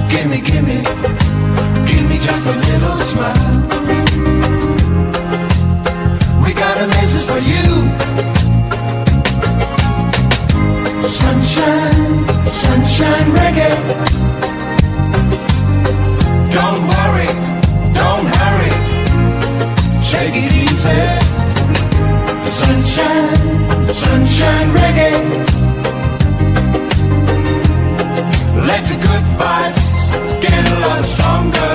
Gimme, gimme, give me just a little smile. We got a message for you. Sunshine, sunshine reggae. Don't worry, don't hurry, take it easy. Sunshine, sunshine reggae. Let the good vibes get a lot stronger.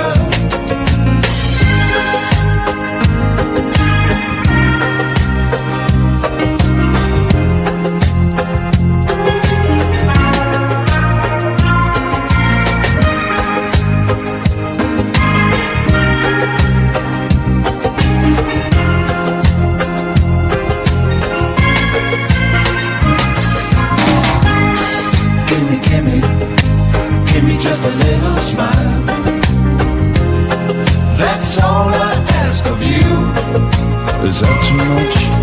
Give me just a little smile. That's all I ask of you. Is that too much?